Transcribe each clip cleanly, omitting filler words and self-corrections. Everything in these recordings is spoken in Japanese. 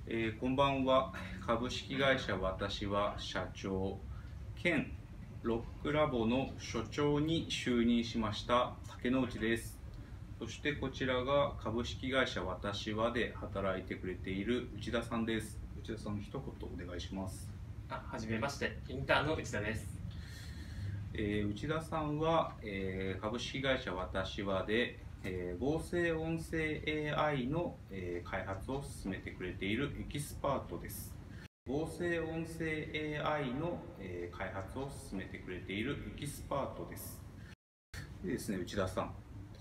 こんばんは。株式会社私は社長兼ロックラボの所長に就任しました竹之内です。そしてこちらが株式会社私はで働いてくれている内田さんです。内田さん、一言お願いします。 はじめまして、インターンの内田です。 内田さんは、株式会社私はで合成音声 AI の、開発を進めてくれているエキスパートです。合成音声 AI の、開発を進めてくれているエキスパートです。でですね、内田さん、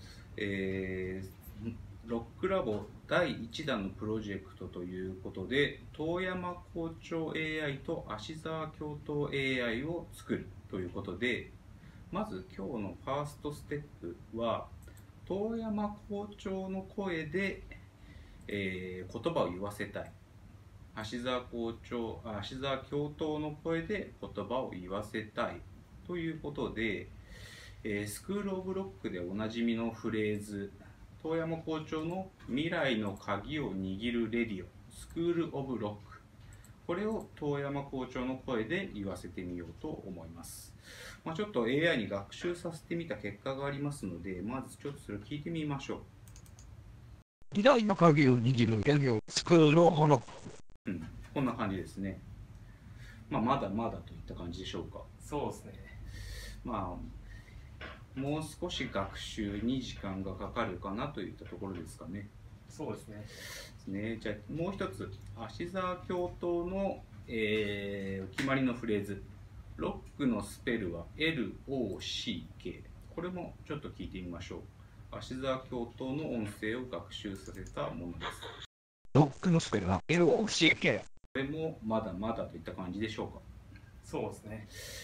ロックラボ第1弾のプロジェクトということで、遠山校長 AI と芦沢教頭 AI を作るということで、まず今日のファーストステップは、遠山校長の声で、言葉を言わせたい。芦沢教頭の声で言葉を言わせたいということで、スクール・オブ・ロックでおなじみのフレーズ、遠山校長の未来の鍵を握るレディオ、スクール・オブ・ロック。これを遠山校長の声で言わせてみようと思います。ちょっと AI に学習させてみた結果がありますので、まずちょっとそれを聞いてみましょう。 時代の鍵を握るレディオ、スクール・オブ・ロック。 こんな感じですね。まだまだといった感じでしょうか。 そうですね。 もう少し学習に時間がかかるかなといったところですかね。 そうですね。 じゃあもう一つ、芦沢教頭の、決まりのフレーズ、ロックのスペルは LOCK。これもちょっと聞いてみましょう。芦沢教頭の音声を学習させたものです。 ロックのスペルは LOCK。 これもまだまだといった感じでしょうか。 そうですね。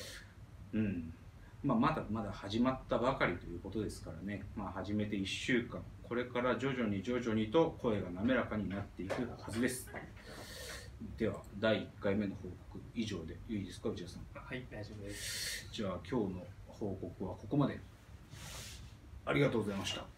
まだまだ始まったばかりということですからね。始めて1週間、これから徐々にと声が滑らかになっていくはずです。では、第1回目の報告以上でいいですか、内田さん。 はい、大丈夫です。 じゃあ、今日の報告はここまで。ありがとうございました。